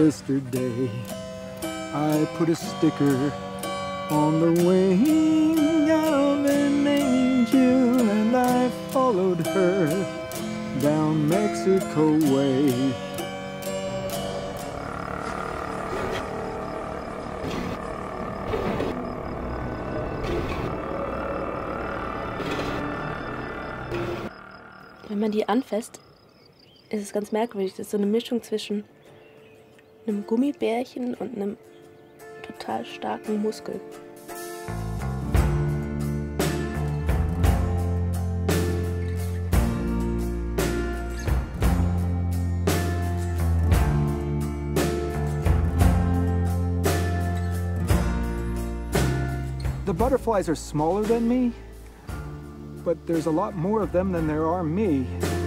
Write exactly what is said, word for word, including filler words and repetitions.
yesterday. I put a sticker on the wing of an angel, and I followed her down Mexico way. Wenn man die anfasst, ist es ganz merkwürdig. Das ist so eine Mischung zwischen einem Gummibärchen und einem total starken Muskel. The butterflies are smaller than me, but there's a lot more of them than there are me.